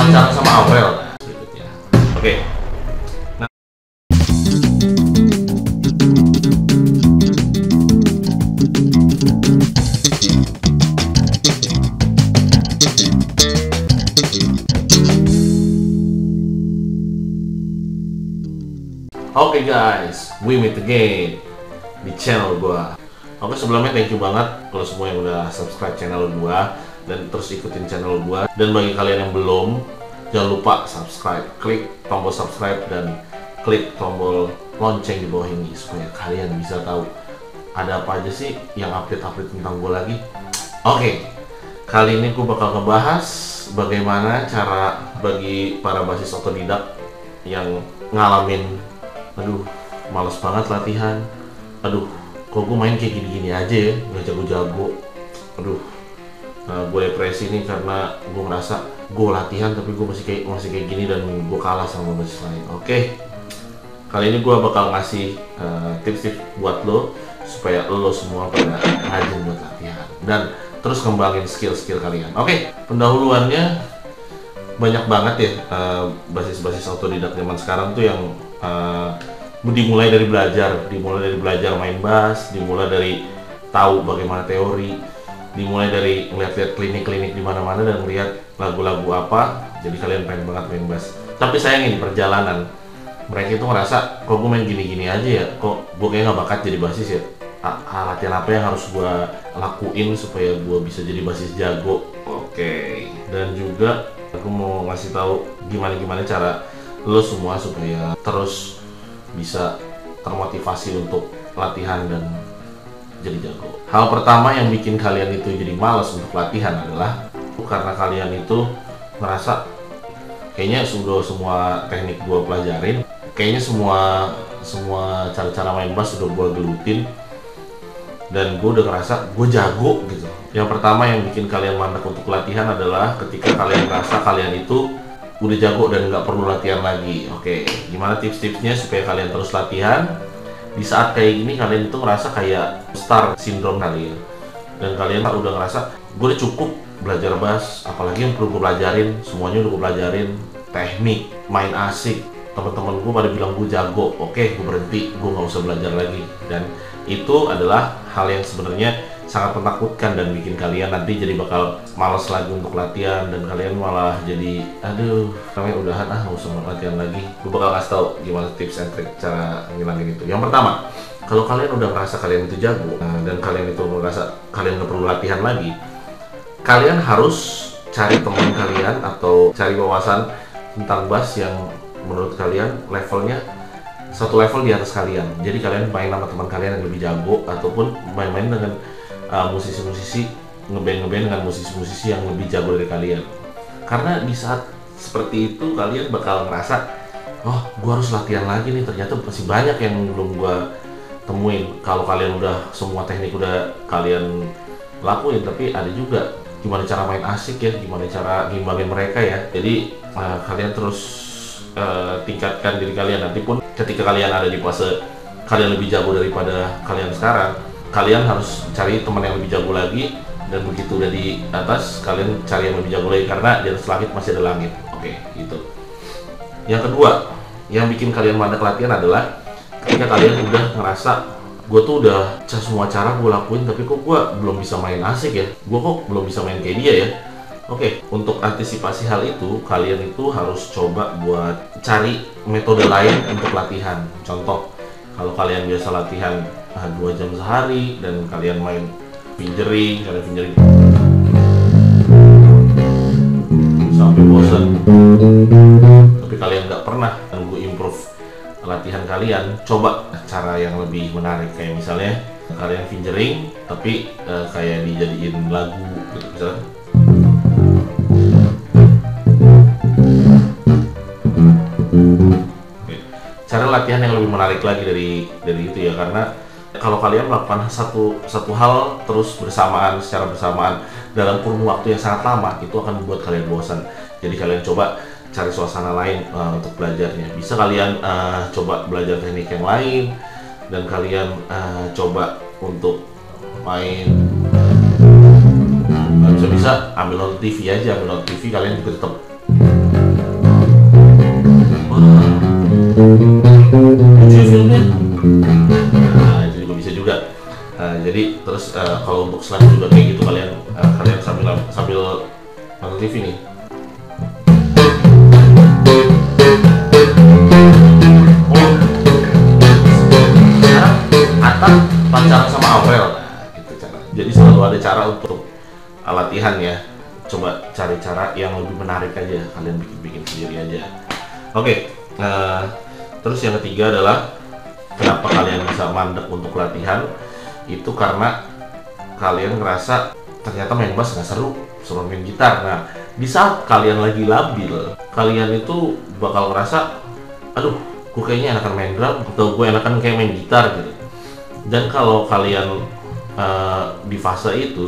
pacaran sama Aurel berikutnya. Oke. Nah. Oke guys, we meet again di channel gua. Oke, sebelumnya thank you banget kalau semua yang udah subscribe channel gua dan terus ikutin channel gua. Dan bagi kalian yang belum, jangan lupa subscribe, klik tombol subscribe dan klik tombol lonceng di bawah ini supaya kalian bisa tahu ada apa aja sih yang update-update tentang gua lagi. Oke, kali ini gua bakal ngebahas bagaimana cara bagi para basis otodidak yang ngalamin aduh males banget latihan, aduh kok gue main kayak gini-gini aja ya, nggak jago-jago, aduh gue depresi nih karena gue merasa gue latihan tapi gue masih kayak gini dan gue kalah sama basis lain. Oke, kali ini gue bakal ngasih tips-tips buat lo supaya lo semua pada rajin buat latihan dan terus kembangin skill-skill kalian. Oke, pendahuluannya banyak banget ya basis-basis otodidak zaman sekarang tuh yang dimulai dari belajar main bass, dimulai dari tahu bagaimana teori, dimulai dari ngeliat-liat klinik-klinik di mana-mana dan ngeliat lagu-lagu apa, jadi kalian pengen banget main bass. Tapi sayangnya di perjalanan mereka itu ngerasa kok gue main gini-gini aja ya, kok gue kayak nggak bakat jadi basis ya. Latihan apa yang harus gue lakuin supaya gue bisa jadi basis jago? Oke. Dan juga aku mau ngasih tahu gimana cara lo semua supaya terus bisa termotivasi untuk latihan dan jadi jago. Hal pertama yang bikin kalian itu jadi malas untuk latihan adalah karena kalian itu ngerasa kayaknya sudah semua teknik gue pelajarin, kayaknya semua cara-cara main bass sudah gue gelutin dan gue udah ngerasa gue jago gitu. Yang pertama yang bikin kalian mandek untuk latihan adalah ketika kalian ngerasa kalian itu udah jago dan nggak perlu latihan lagi. Oke, gimana tips-tipsnya supaya kalian terus latihan? Di saat kayak gini kalian itu ngerasa kayak star syndrome kali ya, dan kalian udah ngerasa gue udah cukup belajar bass, apalagi yang perlu gue pelajarin, semuanya udah gue pelajarin, teknik, main asik, teman-teman gue pada bilang gue jago. Oke, gue berhenti, gue nggak usah belajar lagi. Dan itu adalah hal yang sebenarnya sangat menakutkan dan bikin kalian nanti jadi bakal malas lagi untuk latihan dan kalian malah jadi aduh namanya udahan nggak usah latihan lagi. Gue bakal kasih tau gimana tips and trick cara ngilangin itu. Yang pertama, kalau kalian udah merasa kalian itu jago dan kalian itu merasa kalian nggak perlu latihan lagi, kalian harus cari teman kalian atau cari wawasan tentang bass yang menurut kalian levelnya satu level di atas kalian. Jadi kalian main sama teman kalian yang lebih jago ataupun main-main dengan musisi-musisi, ngeband dengan musisi-musisi yang lebih jago dari kalian. Karena di saat seperti itu kalian bakal ngerasa, oh gue harus latihan lagi nih, ternyata masih banyak yang belum gue temuin. Kalau kalian udah semua teknik udah kalian lakuin, tapi ada juga gimana cara main asik ya, gimana cara ngimbangin mereka ya. Jadi kalian terus tingkatkan diri kalian. Nanti pun ketika kalian ada di fase kalian lebih jago daripada kalian sekarang, kalian harus cari teman yang lebih jago lagi, dan begitu udah di atas kalian cari yang lebih jago lagi karena di atas langit masih ada langit. Oke, gitu. Yang kedua yang bikin kalian mandek latihan adalah ketika kalian udah ngerasa gue tuh udah semua cara gue lakuin tapi kok gue belum bisa main asik ya, gue kok belum bisa main kayak dia ya. Oke, untuk antisipasi hal itu kalian itu harus coba buat cari metode lain untuk latihan. Contoh, kalau kalian biasa latihan 2 jam sehari dan kalian main fingering sampai bosan, tapi kalian nggak pernah nunggu improve latihan kalian, coba cara yang lebih menarik. Kayak misalnya kalian fingering tapi kayak dijadiin lagu gitu misalnya. Cara latihan yang lebih menarik lagi dari itu ya, karena kalau kalian melakukan satu hal terus secara bersamaan dalam kurun waktu yang sangat lama, itu akan membuat kalian bosan. Jadi kalian coba cari suasana lain untuk belajarnya. Bisa kalian coba belajar teknik yang lain, dan kalian coba untuk main bisa ambil nonton TV aja, ambil nonton TV kalian juga tetap Nah, itu juga bisa juga. Jadi terus kalau untuk slide juga kayak gitu, kalian sambil nonton TV nih. Atta pacaran sama Aurel, nah, gitu cara. Jadi selalu ada cara untuk latihan ya. Coba cari cara yang lebih menarik aja, kalian bikin sendiri aja. Oke, terus yang ketiga adalah kenapa kalian bisa mandek untuk latihan, itu karena kalian ngerasa ternyata main bass nggak seru main gitar. Nah, di saat kalian lagi labil, kalian itu bakal ngerasa, aduh, gue kayaknya enakan main drum atau gue enakan kayak main gitar gitu. Dan kalau kalian di fase itu,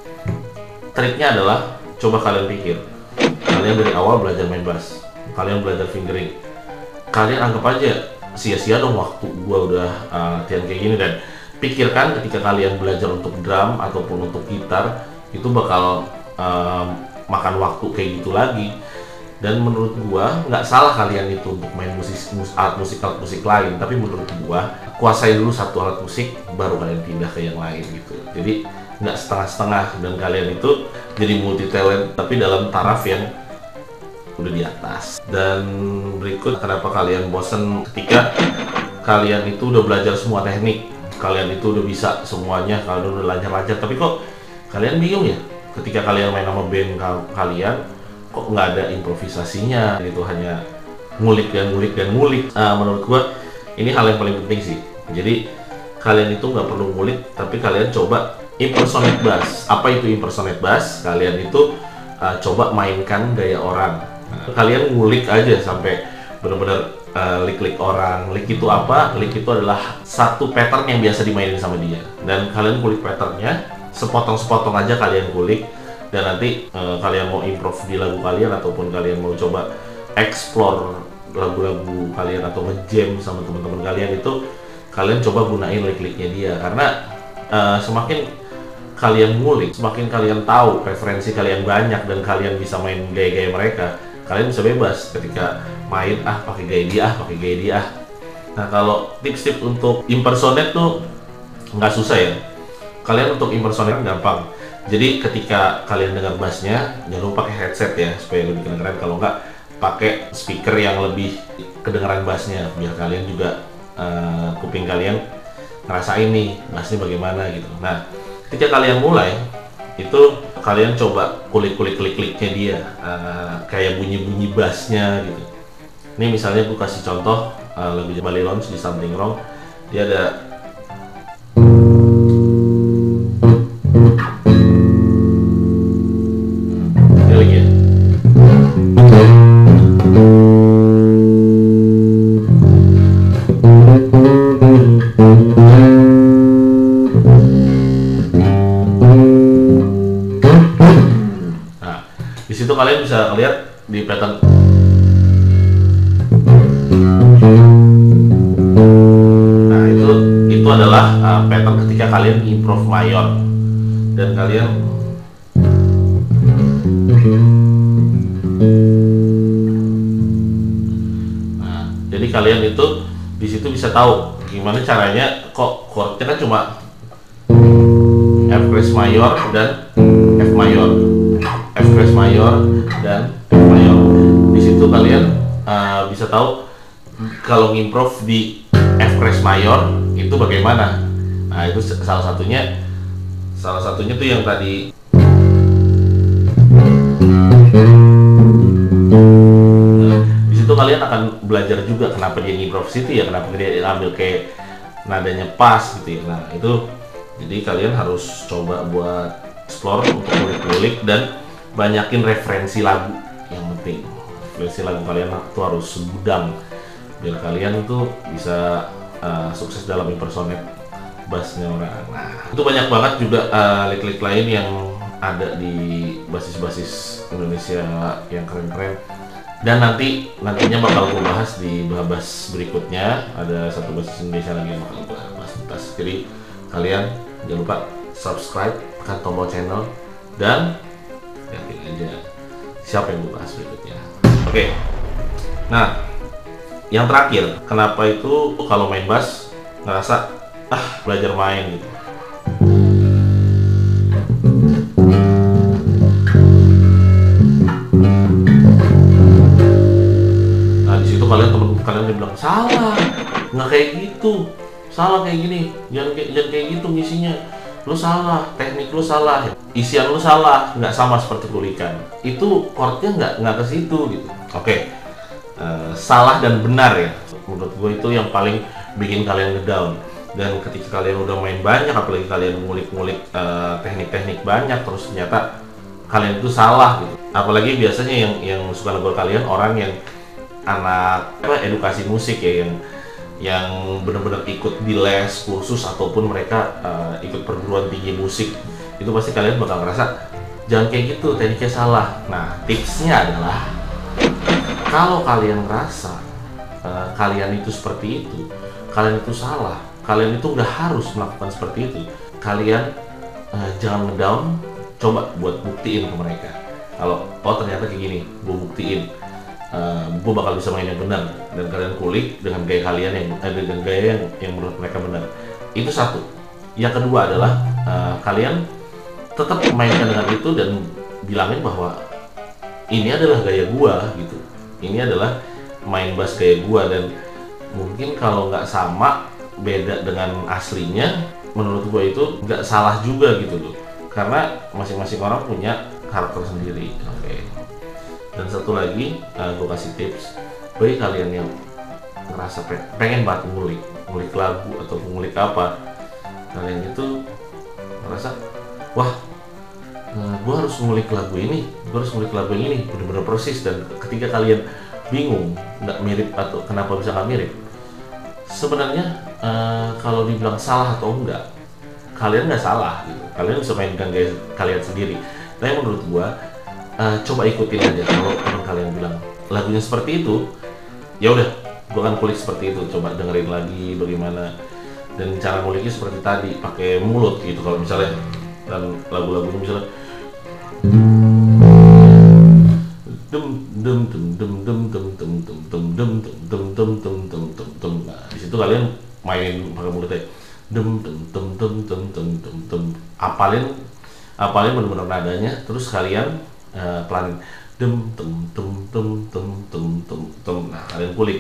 triknya adalah coba kalian pikir, kalian dari awal belajar main bass, kalian belajar fingering, kalian anggap aja sia-sia dong waktu gua udah latihan kayak gini. Dan pikirkan ketika kalian belajar untuk drum ataupun untuk gitar, itu bakal makan waktu kayak gitu lagi. Dan menurut gua nggak salah kalian itu untuk main alat musik lain, tapi menurut gua kuasai dulu satu alat musik baru kalian pindah ke yang lain gitu. Jadi nggak setengah-setengah, dan kalian itu jadi multi talent tapi dalam taraf yang udah di atas. Dan berikut kenapa kalian bosen ketika kalian itu udah belajar semua teknik, kalian itu udah bisa semuanya, kalian udah lancar-lancar, tapi kok kalian bingung ya ketika kalian main sama band kalian, kok nggak ada improvisasinya, itu hanya ngulik. Menurut gua ini hal yang paling penting sih. Jadi kalian itu nggak perlu ngulik, tapi kalian coba impersonate bass. Apa itu impersonate bass? Kalian itu coba mainkan gaya orang. Kalian ngulik aja sampai benar-benar lick orang. Lick itu apa? Lick itu adalah satu pattern yang biasa dimainin sama dia. Dan kalian kulik patternnya, sepotong-sepotong aja kalian kulik. Dan nanti kalian mau improve di lagu kalian, ataupun kalian mau coba explore lagu-lagu kalian atau nge-jam sama teman-teman kalian, itu kalian coba gunain lick-licknya dia. Karena semakin kalian ngulik, semakin kalian tahu preferensi kalian banyak, dan kalian bisa main gaya-gaya mereka, kalian bisa bebas ketika main pakai gaya dia. Nah, kalau tips-tips untuk impersonate tuh nggak susah ya. Kalian untuk impersonate gampang. Jadi ketika kalian dengar bassnya, jangan lupa pakai headset ya supaya lebih kedengeran. Kalau nggak, pakai speaker yang lebih kedengeran bassnya, biar kalian juga kuping kalian ngerasain nih bassnya bagaimana gitu. Nah, ketika kalian mulai, itu kalian coba kulik-kulik klik-kliknya dia, kayak bunyi-bunyi bassnya gitu. Ini misalnya gue kasih contoh lagu Bali Lounge di Something Wrong, dia ada ini lagi ya. Di situ kalian bisa lihat di pattern. Nah, itu adalah pattern ketika kalian improve mayor, dan kalian jadi kalian itu di situ bisa tahu gimana caranya. Kok chordnya kan cuma F crash mayor dan F mayor, F crash mayor dan F mayor. Di situ kalian bisa tahu kalau ngimprove di F crash mayor itu bagaimana. Nah, itu salah satunya tuh yang tadi. Nah, di situ kalian akan belajar juga kenapa dia ngimprove situ ya, kenapa dia ambil kayak nadanya pas gitu ya. Nah, itu jadi kalian harus coba buat explore untuk ngulik-ngulik dan banyakin referensi lagu. Yang penting referensi lagu kalian tuh harus segudang biar kalian tuh bisa sukses dalam impersonate bassnya orang. Nah, itu banyak banget juga lick-lick lain yang ada di basis-basis Indonesia yang keren-keren, dan nantinya bakal gue bahas di bass berikutnya. Ada satu basis Indonesia lagi yang bakal gue bahas. Jadi kalian jangan lupa subscribe, tekan tombol channel, dan lihatin aja siapa yang gue bahas berikutnya. Oke. Nah, Yang terakhir, kenapa itu kalau main bass ngerasa belajar main gitu. Nah di situ temen kalian bilang salah, nggak kayak gitu, salah kayak gini, jangan kayak gitu ngisinya, lu salah, teknik lu salah, isian lu salah, nggak sama seperti kulikan. Itu chordnya nggak ke situ gitu. Oke. Salah dan benar ya, menurut gue itu yang paling bikin kalian ngedown. Dan ketika kalian udah main banyak, apalagi kalian ngulik-ngulik teknik-teknik banyak, terus ternyata kalian itu salah gitu. Apalagi biasanya yang suka negor kalian orang yang anak edukasi musik ya, yang benar-benar ikut di les kursus ataupun mereka ikut perguruan tinggi musik, itu pasti kalian bakal ngerasa jangan kayak gitu, tekniknya salah. Nah tipsnya adalah kalau kalian ngerasa kalian itu seperti itu, kalian itu salah, kalian itu nggak harus melakukan seperti itu. Kalian jangan ngedown, coba buat buktiin ke mereka. Kalau ternyata kayak gini, gue buktiin, gue bakal bisa main yang benar. Dan kalian kulik dengan gaya kalian dengan gaya yang menurut mereka benar. Itu satu. Yang kedua adalah kalian tetap mainkan dengan itu dan bilangin bahwa ini adalah gaya gua gitu. Ini adalah main bass gaya gua, dan mungkin kalau nggak sama, beda dengan aslinya, menurut gua itu nggak salah juga gitu loh, karena masing-masing orang punya karakter sendiri. Oke. Dan satu lagi, gua kasih tips bagi kalian yang ngerasa pengen banget ngulik lagu atau ngulik apa, kalian itu ngerasa wah, gue harus ngulik lagu ini, gue harus ngulik lagu yang ini bener-bener persis. Dan ketika kalian bingung nggak mirip atau kenapa bisa nggak mirip, sebenarnya kalau dibilang salah atau enggak, kalian nggak salah gitu. Kalian bisa mainkan gaya kalian sendiri. Tapi menurut gue coba ikutin aja. Kalau teman kalian bilang lagunya seperti itu, ya udah, gue akan kulik seperti itu. Coba dengerin lagi bagaimana, dan cara nguliknya seperti tadi, pakai mulut gitu kalau misalnya. Dan lagu-lagunya misalnya nah di situ kalian mainin pakai mulutnya apalin benar-benar nadanya, terus kalian pelanin nah kalian kulik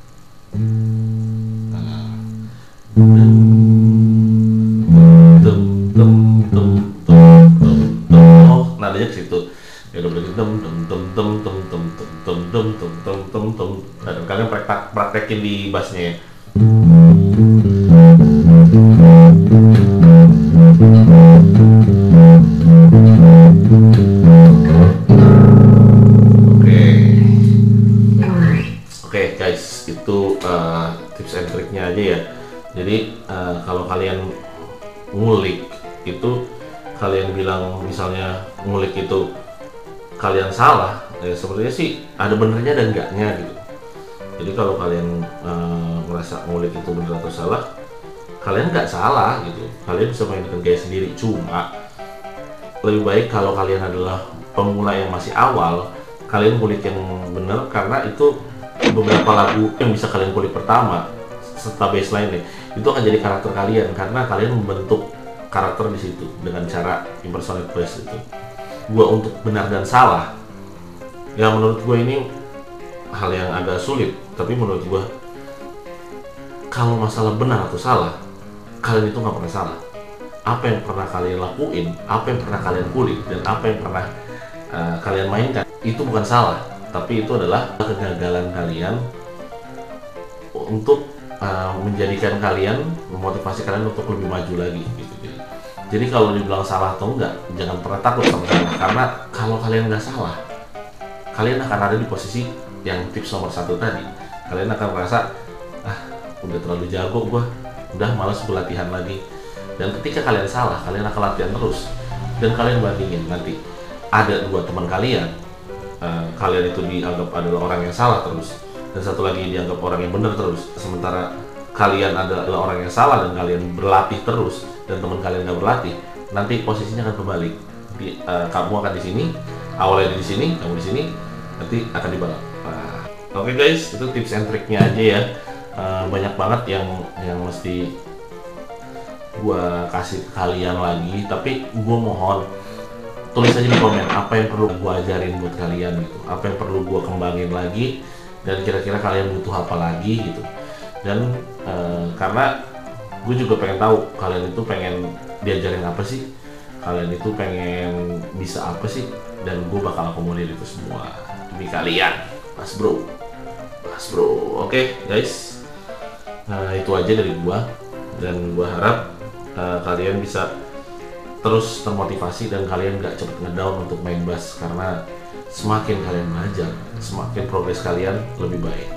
nadanya ke situ. Ya udah berarti dan kalian praktekin di bassnya ya. Oke guys, itu tips and triknya aja ya. Jadi kalau kalian ngulik itu, kalian bilang misalnya ngulik itu kalian salah, ya sebenarnya sih ada benernya dan enggaknya gitu. Jadi kalau kalian merasa ngulik itu bener atau salah, kalian nggak salah gitu. Kalian bisa mainkan gaya sendiri. Cuma lebih baik kalau kalian adalah pemula yang masih awal, kalian kulik yang bener, karena itu beberapa lagu yang bisa kalian kulik pertama serta baseline-nya itu akan jadi karakter kalian, karena kalian membentuk karakter di situ dengan cara impersonate bass itu. Gua untuk benar dan salah, ya menurut gue ini hal yang agak sulit. Tapi menurut gue, kalau masalah benar atau salah, kalian itu nggak pernah salah. Apa yang pernah kalian lakuin, apa yang pernah kalian kulik, dan apa yang pernah kalian mainkan, itu bukan salah, tapi itu adalah kegagalan kalian untuk menjadikan kalian, memotivasi kalian untuk lebih maju lagi gitu. Jadi kalau dibilang salah atau enggak, jangan pernah takut sama salah, karena kalau kalian nggak salah, kalian akan ada di posisi yang tips nomor 1 tadi. Kalian akan merasa udah terlalu jago gua, udah malas berlatihan lagi. Dan ketika kalian salah, kalian akan latihan terus, dan kalian bandingin nanti ada 2 teman kalian, kalian itu dianggap adalah orang yang salah terus, dan satu lagi dianggap orang yang benar terus. Sementara kalian adalah orang yang salah dan kalian berlatih terus, dan teman kalian nggak berlatih, nanti posisinya akan kebalik. Kamu akan di sini, awalnya di sini, kamu di sini, nanti akan dibalap. Oke guys, itu tips and triknya aja ya. Banyak banget yang mesti gua kasih ke kalian lagi, tapi gua mohon tulis aja di komen apa yang perlu gua ajarin buat kalian gitu, apa yang perlu gua kembangin lagi, dan kira-kira kalian butuh apa lagi gitu. Dan karena gue juga pengen tahu kalian itu pengen diajarin apa sih, kalian itu pengen bisa apa sih, dan gue bakal akomodir itu semua demi kalian, mas bro. Oke guys, itu aja dari gue, dan gue harap kalian bisa terus termotivasi dan kalian gak cepet ngedown untuk main bass, karena semakin kalian belajar, semakin progres kalian lebih baik.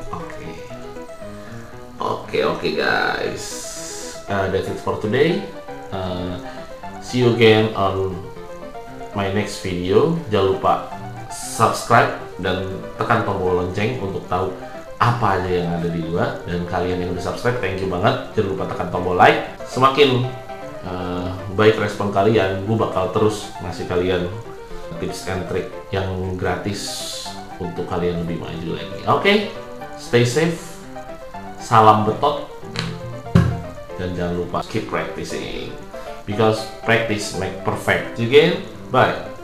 Oke guys, that's it for today. See you again on my next video. Jangan lupa subscribe dan tekan tombol lonceng untuk tahu apa aja yang ada di gua. Dan kalian yang udah subscribe, thank you banget. Jangan lupa tekan tombol like. Semakin baik respon kalian, gue bakal terus ngasih kalian tips and trick yang gratis untuk kalian lebih maju lagi. Oke, stay safe, salam betot, dan jangan lupa keep practicing because practice make perfect. Again, bye.